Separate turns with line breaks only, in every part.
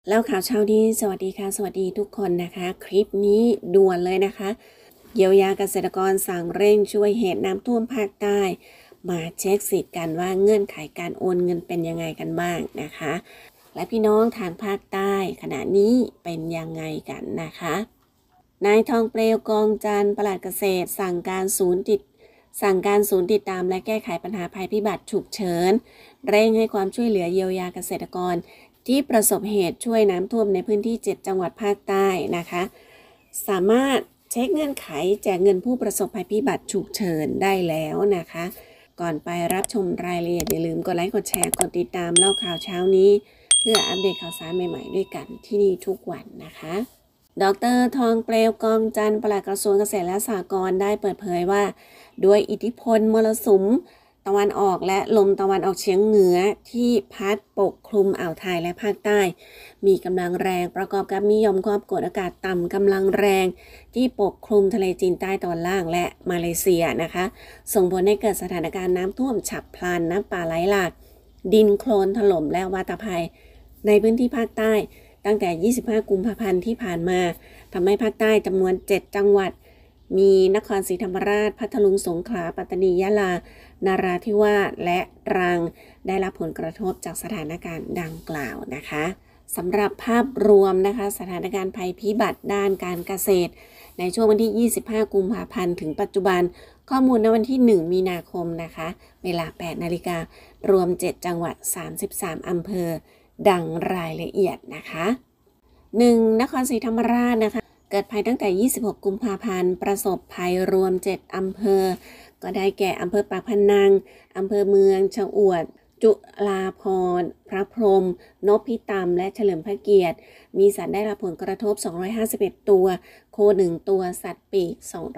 แล้วข่าวเช้านี้สวัสดีค่ะสวัสดีทุกคนนะคะคลิปนี้ด่วนเลยนะคะเยียวยาเกษตรกรสั่งเร่งช่วยเหตุน้ำท่วมภาคใต้มาเช็คสิทธิ์กันว่าเงื่อนไขการโอนเงินเป็นยังไงกันบ้างนะคะและพี่น้องทางภาคใต้ขณะนี้เป็นยังไงกันนะคะนายทองเปลวกองจันทร์ปลัดเกษตรสั่งการศูนย์ติดตามและแก้ไขปัญหาภัยพิบัติฉุกเฉินเร่งให้ความช่วยเหลือเยียวยาเกษตรกรที่ประสบเหตุช่วยน้ำท่วมในพื้นที่7จังหวัดภาคใต้นะคะสามารถเช็คเงื่อนไขแจกเงินผู้ประสบภัยพิบัติฉุกเฉินได้แล้วนะคะก่อนไปรับชมรายละเอียดอย่าลืมกดไลค์กดแชร์กดติดตามเล่าข่าวเช้านี้เพื่ออัปเดตข่าวสารใหม่ๆด้วยกันที่นี่ทุกวันนะคะดร.ทองเปลวกองจันทร์ปลัดกระทรวงเกษตรและสหกรณ์ได้เปิดเผยว่าด้วยอิทธิพลมรสุมตะวันออกและลมตะวันออกเฉียงเหนือที่พัดปกคลุมอ่าวไทยและภาคใต้มีกำลังแรงประกอบกับมีหย่อมความกดอากาศต่ำกำลังแรงที่ปกคลุมทะเลจีนใต้ตอนล่างและมาเลเซียนะคะส่งผลให้เกิดสถานการณ์น้ำท่วมฉับพลันน้ำป่าไหลหลากดินโคลนถล่มและวาตภัยในพื้นที่ภาคใต้ตั้งแต่25กุมภาพันธ์ที่ผ่านมาทำให้ภาคใต้จำนวน7จังหวัดมีนครศรีธรรมราชพัทลุงสงขลาปัตตานียะลานราธิวาสและตรังได้รับผลกระทบจากสถานการณ์ดังกล่าวนะคะสำหรับภาพรวมนะคะสถานการณ์ภัยพิบัติด้านการเกษตรในช่วงวันที่25กุมภาพันธ์ถึงปัจจุบันข้อมูลในวันที่1มีนาคมนะคะเวลา 8 นาฬิการวม7จังหวัด33อำเภอดังรายละเอียดนะคะ 1. นครศรีธรรมราชนะคะเกิดภัยตั้งแต่26กุมภาพันธ์ประสบภัยรวม7อำเภอก็ได้แก่อำเภอปากพนังอำเภอเมืองชะอวดจุฬาภรณ์พระพรหมนพิตามและเฉลิมพระเกียรติมีสัตว์ได้รับผลกระทบ251ตัวโค1ตัวสัตว์ปีก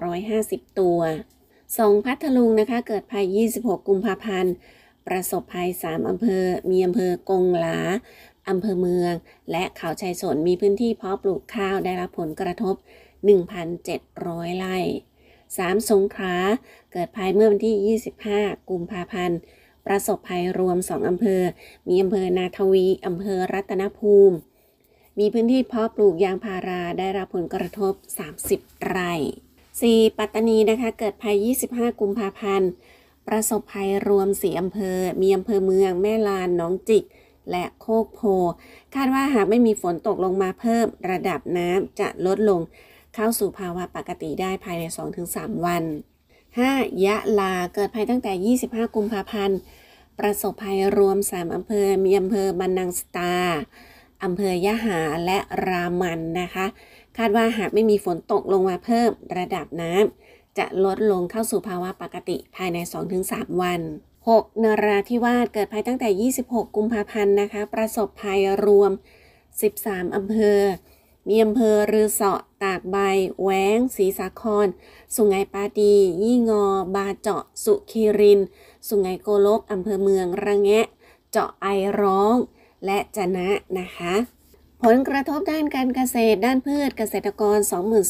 250ตัว2พัทลุงนะคะเกิดภัย26กุมภาพันธ์ประสบภัย3อำเภอมีอำเภอกงหลาอำเภอเมืองและเขาชัยสนมีพื้นที่เพาะปลูกข้าวได้รับผลกระทบ 1,700 ไร่3สงขลาเกิดภัยเมื่อวันที่25กุมภาพันธ์ประสบภัยรวม2อำเภอมีอำเภอนาทวีอำเภอรัตนภูมิมีพื้นที่เพาะปลูกยางพาราได้รับผลกระทบ30ไร่4ปัตตานีนะคะเกิดภัย25กุมภาพันธ์ประสบภัยรวม4อำเภอมีอำเภอเมืองแม่ลานหนองจิกและโคกโพคาดว่าหากไม่มีฝนตกลงมาเพิ่มระดับน้ำจะลดลงเข้าสู่ภาวะปกติได้ภายใน 2-3 วัน 5. ยะลาเกิดภัยตั้งแต่25กุมภาพันธ์ประสบภัยรวม3อำเภอมีอำเภอบันนังสตาอำเภอยะหาและรามันนะคะคาดว่าหากไม่มีฝนตกลงมาเพิ่มระดับน้ำจะลดลงเข้าสู่ภาวะปกติภายใน 2-3 วัน6นราธิวาสเกิดภัยตั้งแต่26กุมภาพันธ์นะคะประสบภัยรวม13อำเภอมีอำเภอรือเสาะตากใบแว้งศรีสาครสุไหงปาดียี่งอบาเจาะสุขีรินสุไหงโกลกอำเภอเมืองระแงะเจาะไอร้องและจะนะนะคะผลกระทบด้านการเกษตรด้านพืชเกษตรกร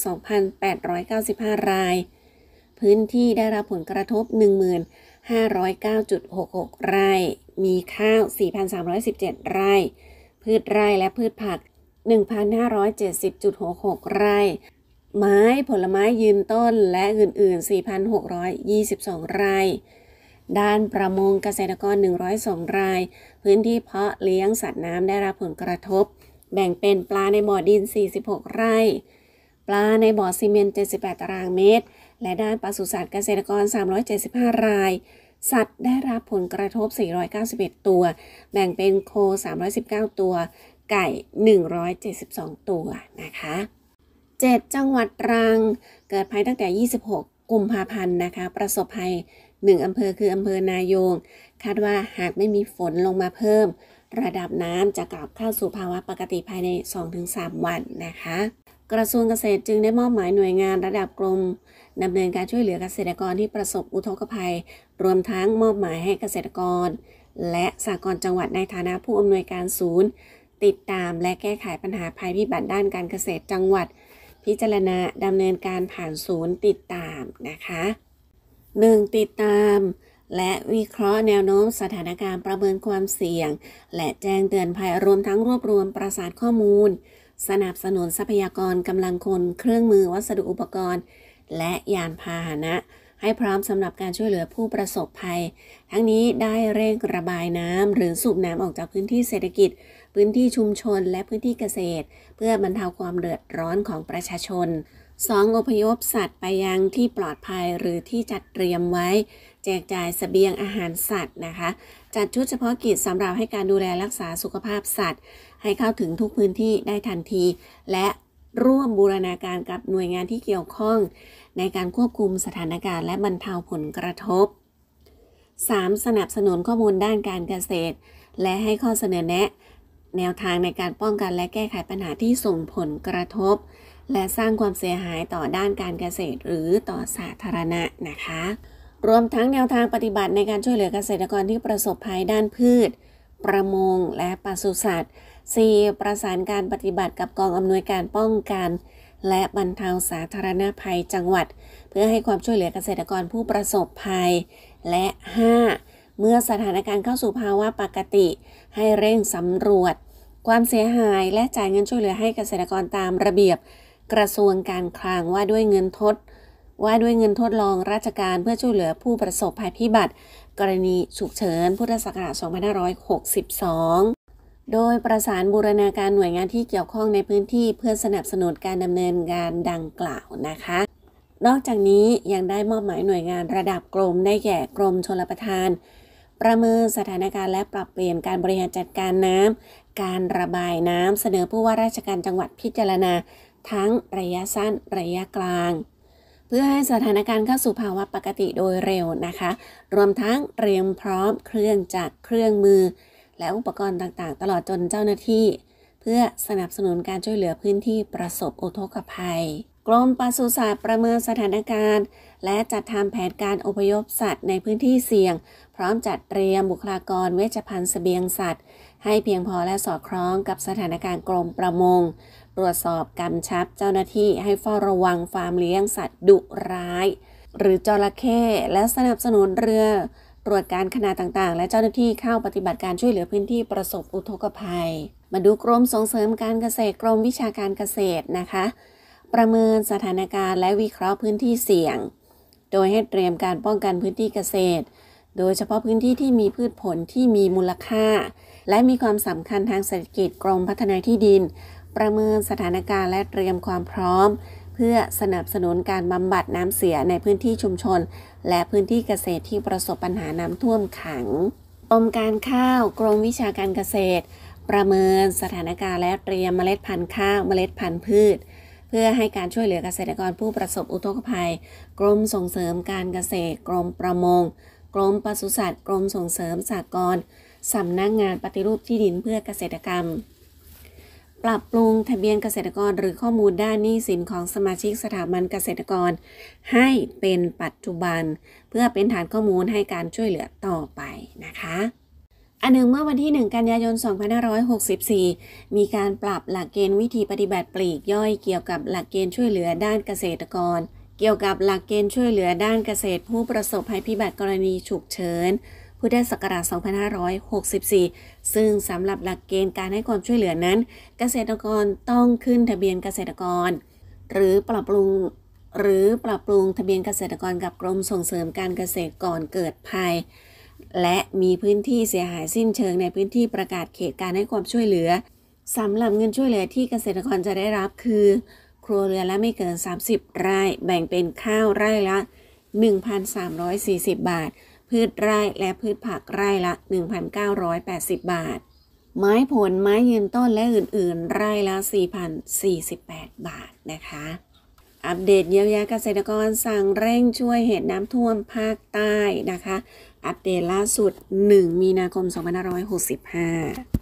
22,895 รายพื้นที่ได้รับผลกระทบ 509.66 ไร่มีข้าว 4,317 ไร่พืชไร่และพืชผัก 1,570.66 ไร่ไม้ผลไม้ยืนต้นและอื่นๆ 4,622 ไร่ด้านประมงเกษตรกร102รายพื้นที่เพาะเลี้ยงสัตว์น้ำได้รับผลกระทบแบ่งเป็นปลาในบ่อดิน46ไร่ปลาในบ่อซีเมนต์78ตารางเมตรและด้านปศุสัตว์เกษตรกร375รายสัตว์ได้รับผลกระทบ491ตัวแบ่งเป็นโค319ตัวไก่172ตัวนะคะ7จังหวัดตรังเกิดภัยตั้งแต่26กุมภาพันธ์นะคะประสบภัย1อำเภอคืออำเภอนายงคาดว่าหากไม่มีฝนลงมาเพิ่มระดับน้ำจะกลับเข้าสู่ภาวะปกติภายใน 2-3 วันนะคะกระทรวงเกษตรจึงได้มอบหมายหน่วยงานระดับกรมดำเนินการช่วยเหลือเกษตรกรที่ประสบอุทกภัยรวมทั้งมอบหมายให้เกษตรกรและสหกรณ์จังหวัดในฐานะผู้อำนวยการศูนย์ติดตามและแก้ไขปัญหาภัยพิบัติด้านการเกษตรจังหวัดพิจารณาดำเนินการผ่านศูนย์ติดตามนะคะ 1. ติดตามและวิเคราะห์แนวโน้มสถานการณ์ประเมินความเสี่ยงและแจ้งเตือนภัยรวมทั้งรวบรวมประสานข้อมูลสนับสนุนทรัพยากรกำลังคนเครื่องมือวัสดุอุปกรณ์และยานพาหนะให้พร้อมสำหรับการช่วยเหลือผู้ประสบภัยทั้งนี้ได้เร่งระบายน้ำหรือสูบน้ำออกจากพื้นที่เศรษฐกิจพื้นที่ชุมชนและพื้นที่เกษตรเพื่อบรรเทาความเดือดร้อนของประชาชน 2. อพยพสัตว์ไปยังที่ปลอดภัยหรือที่จัดเตรียมไว้แจกจ่ายเสบียงอาหารสัตว์นะคะจัดชุดเฉพาะกิจสำหรับให้การดูแลรักษาสุขภาพสัตว์ให้เข้าถึงทุกพื้นที่ได้ทันทีและร่วมบูรณาการกับหน่วยงานที่เกี่ยวข้องในการควบคุมสถานการณ์และบรรเทาผลกระทบ 3. สนับสนุนข้อมูลด้านการเกษตรและให้ข้อเสนอแนะแนวทางในการป้องกันและแก้ไขปัญหาที่ส่งผลกระทบและสร้างความเสียหายต่อด้านการเกษตรหรือต่อสาธารณะนะคะรวมทั้งแนวทางปฏิบัติในการช่วยเหลือเกษตรกรที่ประสบภัยด้านพืชประมงและปศุสัตว์ 4. ประสานการปฏิบัติกับกองอำนวยการป้องกันและบรรเทาสาธารณภัยจังหวัดเพื่อให้ความช่วยเหลือเกษตรกรผู้ประสบภัยและ 5. เมื่อสถานการณ์เข้าสู่ภาวะปกติให้เร่งสำรวจความเสียหายและจ่ายเงินช่วยเหลือให้เกษตรกรตามระเบียบกระทรวงการคลังว่าด้วยเงินทดลองราชการเพื่อช่วยเหลือผู้ประสบภัยพิบัติกรณีฉุกเฉินพุทธศักราช 2562 โดยประสานบูรณาการหน่วยงานที่เกี่ยวข้องในพื้นที่เพื่อสนับสนุนการดำเนินงานดังกล่าวนะคะนอกจากนี้ยังได้มอบหมายหน่วยงานระดับกรมได้แก่กรมชลประทานประเมินสถานการณ์และปรับเปลี่ยนการบริหารจัดการน้ำการระบายน้ำเสนอผู้ว่าราชการจังหวัดพิจารณาทั้งระยะสั้นระยะกลางเพื่อให้สถานการณ์เข้าสู่ภาวะปกติโดยเร็วนะคะรวมทั้งเตรียมพร้อมเครื่องจักรเครื่องมือและอุปกรณ์ต่างๆตลอดจนเจ้าหน้าที่เพื่อสนับสนุนการช่วยเหลือพื้นที่ประสบอุทกภัยกรมปศุสัตว์ประเมินสถานการณ์และจัดทำแผนการอพยพสัตว์ในพื้นที่เสี่ยงพร้อมจัดเตรียมบุคลากรเวชภัณฑ์เสบียงสัตว์ให้เพียงพอและสอดคล้องกับสถานการณ์กรมประมงตรวจสอบกำชับเจ้าหน้าที่ให้เฝ้าระวังฟาร์มเลี้ยงสัตว์ดุร้ายหรือจระเข้และสนับสนุนเรือตรวจการขนาดต่างๆและเจ้าหน้าที่เข้าปฏิบัติการช่วยเหลือพื้นที่ประสบอุทกภัยมาดูกรมส่งเสริมการเกษตรกรมวิชาการเกษตรนะคะประเมินสถานการณ์และวิเคราะห์พื้นที่เสี่ยงโดยให้เตรียมการป้องกันพื้นที่เกษตรโดยเฉพาะพื้นที่ที่มีพืชผลที่มีมูลค่าและมีความสำคัญทางเศรษฐกิจกรมพัฒนาที่ดินประเมินสถานการณ์และเตรียมความพร้อมเพื่อสนับสนุนการบำบัดน้ำเสียในพื้นที่ชุมชนและพื้นที่เกษตรที่ประสบปัญหาน้ำท่วมขังกรมการข้าวกรมวิชาการเกษตรประเมินสถานการณ์และเตรียมเมล็ดพันธุ์ข้าวเมล็ดพันธุ์พืชเพื่อให้การช่วยเหลือเกษตรกรผู้ประสบอุทกภัยกรมส่งเสริมการเกษตรกรมประมงกรมปศุสัตว์กรมส่งเสริมสหกรณ์สำนักงานปฏิรูปที่ดินเพื่อเกษตรกรรมปรับปรุงทะเบียนเกษตรกรหรือข้อมูลด้านหนี้สินของสมาชิกสถาบันเกษตรกรให้เป็นปัจจุบันเพื่อเป็นฐานข้อมูลให้การช่วยเหลือต่อไปนะคะอันหนึ่งเมื่อวันที่ 1 กันยายน 2564 มีการปรับหลักเกณฑ์วิธีปฏิบัติปลีกย่อยเกี่ยวกับหลักเกณฑ์ช่วยเหลือด้านเกษตรกรเกี่ยวกับหลักเกณฑ์ช่วยเหลือด้านเกษตรผู้ประสบภัยพิบัติกรณีฉุกเฉินพุทธศักราช 2564 ซึ่งสำหรับหลักเกณฑ์การให้ความช่วยเหลือนั้นเกษตรกรต้องขึ้นทะเบียนเกษตรกรหรือปรับปรุงทะเบียนเกษตรกรกับกรมส่งเสริมการเกษตรก่อนเกิดภัยและมีพื้นที่เสียหายสิ้นเชิงในพื้นที่ประกาศเขตการให้ความช่วยเหลือสำหรับเงินช่วยเหลือที่เกษตรกรจะได้รับคือครัวเรือนละไม่เกิน30ไร่แบ่งเป็นข้าวไร่ละ 1,340 บาทพืชไร่และพืชผักไร่ละ 1,980 บาทไม้ผลไม้ยืนต้นและอื่นๆไร่ละ 4,048 บาทนะคะอัปเดตเยียวยาเกษตรกรสั่งเร่งช่วยเหตุน้ำท่วมภาคใต้นะคะอัปเดตล่าสุด 1 มีนาคม 2565